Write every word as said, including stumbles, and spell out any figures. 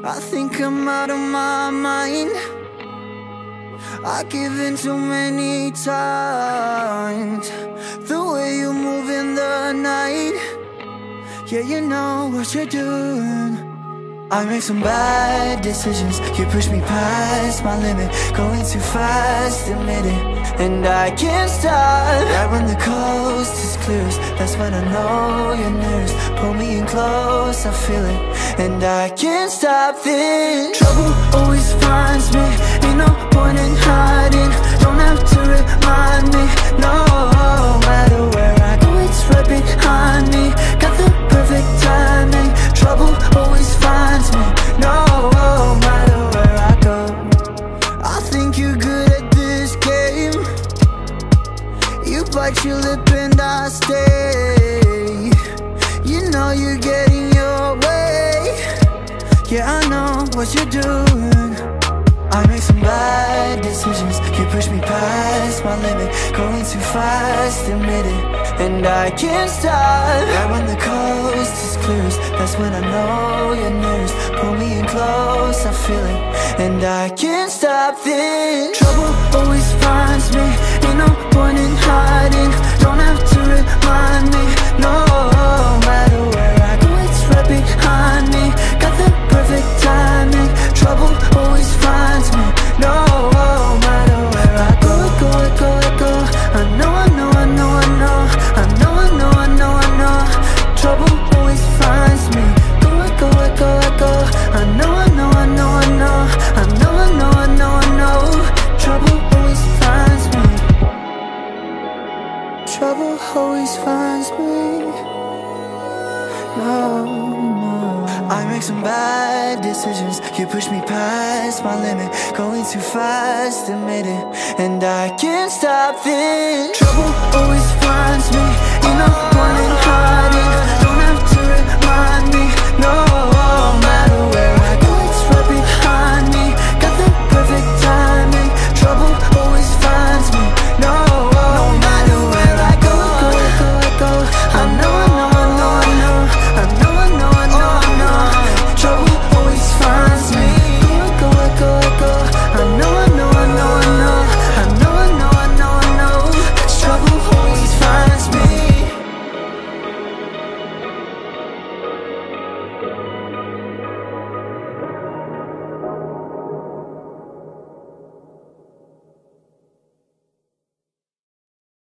I think I'm out of my mind. I give in too many times. The way you move in the night, yeah, you know what you're doing. I make some bad decisions, you push me past my limit. Going too fast, admit it, and I can't stop. Right when the coast is clearest, that's when I know you're nearest. Pull me in close, I feel it, and I can't stop this. Trouble always finds me, ain't no point in hiding. Don't have to remind me, no matter where I go, it's right behind me. Got the perfect timing. Trouble always finds me, no matter where I go. I think you're good at this game. You bite your lip and I stay. You know you're getting your way. Yeah, I know what you're doing. I make some bad decisions, you push me past my limit. Going too fast, admit it, and I can't stop. Right when the coast is clearest, that's when I know you're nearest. Pull me in close, I feel it, and I can't stop this. Trouble always finds me, ain't no point in hiding. Don't have to remind me, no matter where I go, it's right behind me. Got the perfect timing. Trouble always finds me, no matter where I go, go, go, go. I know, I know, I know, I know, I know, I know, I know, I know. Trouble always finds me, go, go, go, go. I know, I know, I know, I know, I know, I know, I know, I know. Trouble always finds me. Trouble always finds me. No, no. I make some bad decisions, you push me past my limit. Going too fast, admit it, and I can't stop this. Trouble always finds me, ain't no point in hiding.